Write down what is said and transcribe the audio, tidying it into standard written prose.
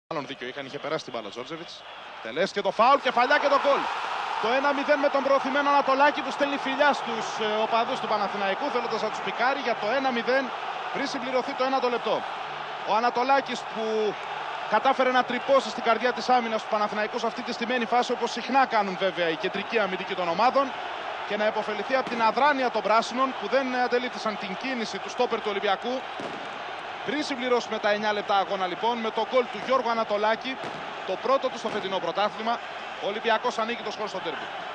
Άλλον δίκιο είχε περάσει την μπάλα Τζόρτζεβιτς. Τελές και το φάουλ, κεφαλιά και το γκολ. Το 1-0 με τον προωθημένο Ανατολάκη που στέλνει φιλιά στους οπαδούς του Παναθηναϊκού, θέλοντας να τους πικάρει για το 1-0 πριν συμπληρωθεί το 1 λεπτό. Ο Ανατολάκης που κατάφερε να τρυπώσει στην καρδιά της άμυνας του Παναθηναϊκού σε αυτή τη στημένη φάση, όπως συχνά κάνουν βέβαια οι κεντρικοί αμυντικοί των ομάδων, και να υποφεληθεί από την αδράνεια των πράσινων που δεν αντελήφθησαν την κίνηση του στόπερ του Ολυμπιακού. Πριν συμπληρώσουμε τα 9 λεπτά αγώνα λοιπόν με το γκολ του Γιώργου Ανατολάκη, το πρώτο του στο φετινό πρωτάθλημα, ο Ολυμπιακός ανοίγει το σκορ στο ντέρμπι.